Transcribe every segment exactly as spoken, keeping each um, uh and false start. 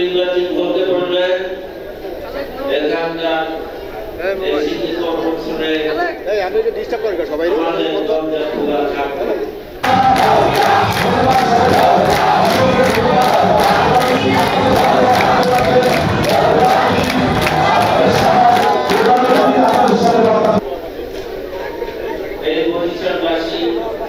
নির্বাচিত হতে পারলে এখানকার সিটি কর্পোরেশনে আমাদের দরজা খোলা থাকবে। এই বরিশালবাসী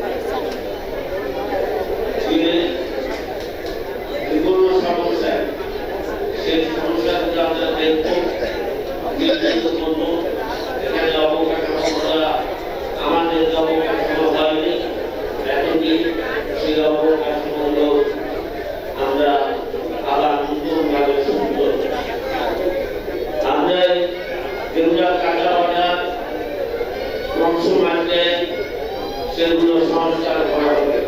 বিভিন্ন সমস্যা, সেই সমস্যাগুলো আমরা দেখবো, নির্ধারিত করবো। এখানে অবকাঠামোগুলো আমাদের অবকাঠামো হয়নি, এতদিন সেই অবকাঠামোগুলো আমরা আবার নতুনভাবে সুন্দর আমরা যেগুলো কাটা বাটা অংশ মানলে সেগুলো সংস্কার করা হবে।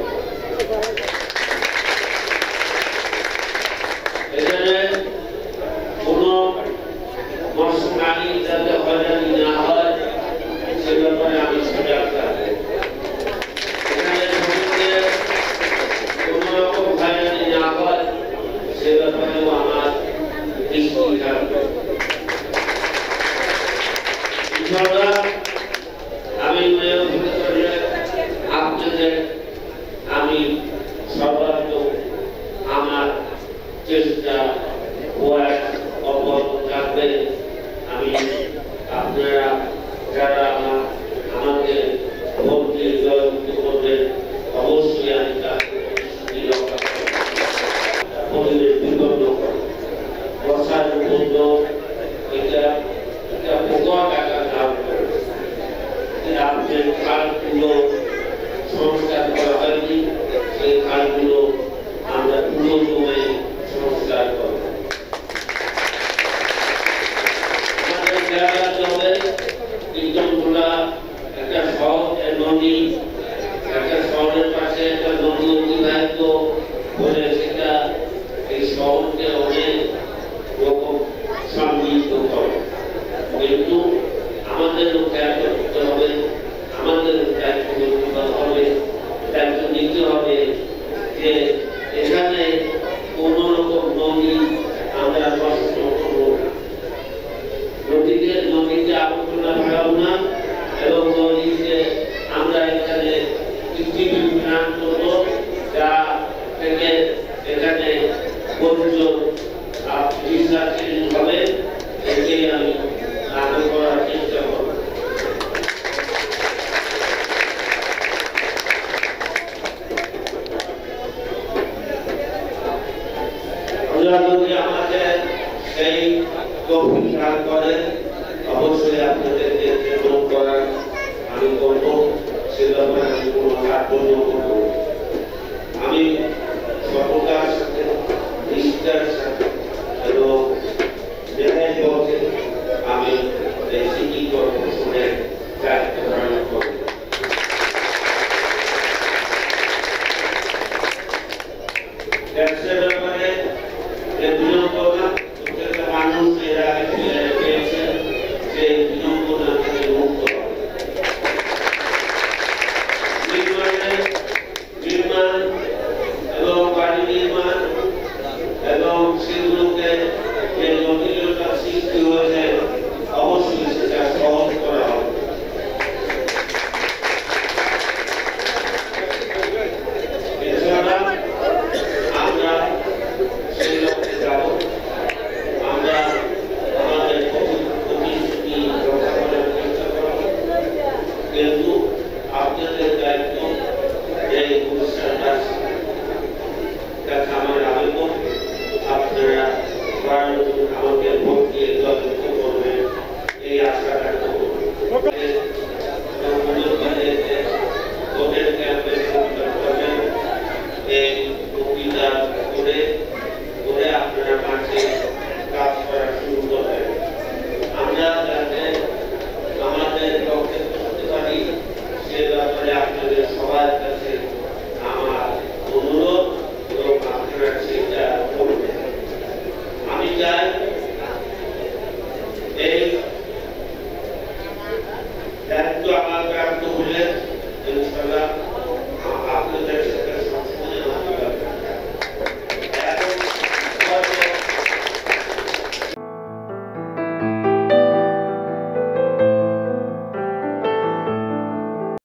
এখানে কোনো মৎস্যকারী যাতে হয়রানি না হয় সে ব্যাপারে আমি সজাগ থাকবো। এখানে শ্রমিকদের কোনো রকম হয়রানি না হয় সে ব্যাপারেও আমার দৃষ্টি থাকবে। আমি আপনাদের আমি সর্বাত্মক আমার চেষ্টা অব্যাহত থাকবে। আমি আপনারা যারা আমাকে ভোট দিয়ে জয়যুক্ত করবেন অবশ্যই আমি তার রক্ষা পরিবেশ বিপন্ন বর্ষার জন্য এটা এটা পোকা টাকা লাভ করে আপনার খালগুলো সংস্কার করা হয়নি, সেই খালগুলো আমরা পুরো সময়ে সংস্কার করব। আমাদের জায়গা জলে কীর্তনগুলা একটা শহর নদী, একটা শহরের পাশে একটা নদী অতিবাহিত বলে সেটা এই শহরকে অনেক রকম সমৃদ্ধ করে। কিন্তু আমাদেরও খেয়াল করতে হবে, আমাদের দায়িত্ব করতে হবে, দায়িত্ব নিতে হবে যে এখানে কোন রকম নদী আমরা নষ্ট করবো না, নদীতে নদীতে আবর্জনা ফেলাবো না এবং নদীতে আমরা এখানে পৃথিবী বিধান করবো যা থেকে এখানে বর্জ্য রিসার্চের হবে একে আমি আগে করার চেষ্টা করব। যদি আমাকে সেই তৌফিক দান করেন অবশ্যই আপনাদেরকে যোগ করার আমি করব, সে ব্যাপারে আমি কোনো কার্পণ্য করব। আমি সততার সাথে নিষ্ঠার সাথে এবং ন্যায় পথে আমি এই সিটি কর্পোরেশনের দায়িত্ব পালন করব। ব্যবসার ব্যাপারে